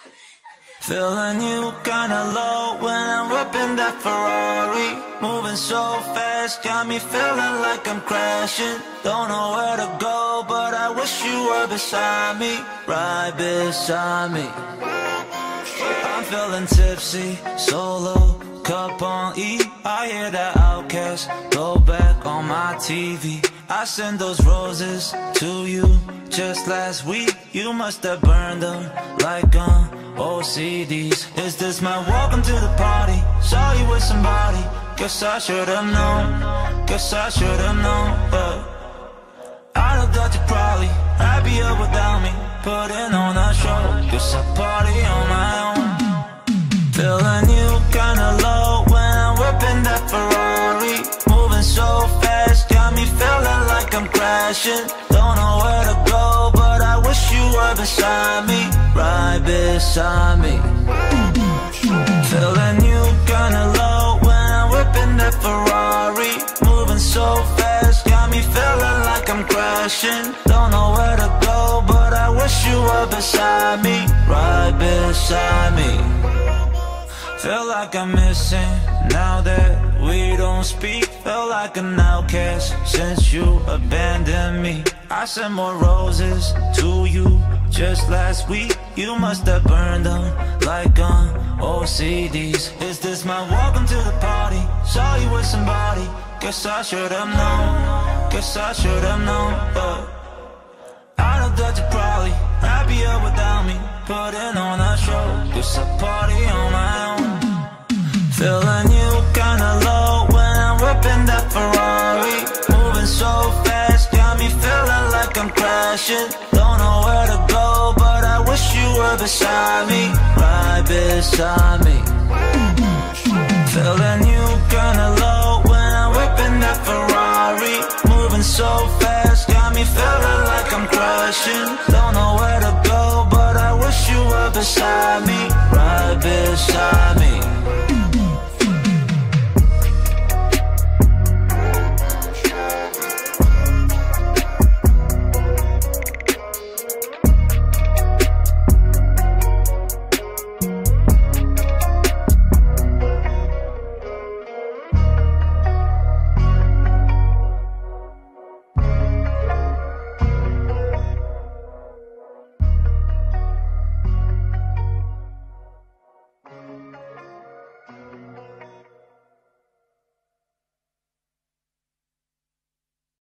Feeling you kinda low when I'm whipping that Ferrari. Moving so fast, got me feeling like I'm crashing. Don't know where to go, but I wish you were beside me, right beside me. I'm feeling tipsy, solo, cup on E. I hear that Outcast, go back on my TV. I sent those roses to you just last week. You must have burned them like old CDs. Is this my welcome to the party? Saw you with somebody. Guess I should've known. Guess I should've known. I know that you're probably happier without me. Putting on a show. Guess I party on my own. Feeling you kinda low when I'm whipping that Ferrari. Moving so fast, got me feeling like I'm crashing. Don't know where to go, but I wish you were beside me, right beside me. Feeling you kinda low when I'm whipping that Ferrari. Moving so fast, got me feeling like I'm crashing. Don't know where to go, but I wish you were beside me, right beside me. Feel like I'm missing now that we don't speak. Feel like an outcast since you abandoned me. I sent more roses to you just last week. You must have burned them like old CDs. Is this my welcome to the party? Saw you with somebody. Guess I should've known. Guess I should've known. I know that you're probably happier without me. Putting on a show. Guess I party on my own. Feeling you kinda low when I'm whipping that Ferrari. Moving so fast, got me feeling like I'm crashing. Don't know where to go, but I wish you were beside me, right beside me. Feeling you kinda low when I'm whipping that Ferrari. Moving so fast, got me feeling like I'm crashing. Don't know where to go, but I wish you were beside me, right beside me.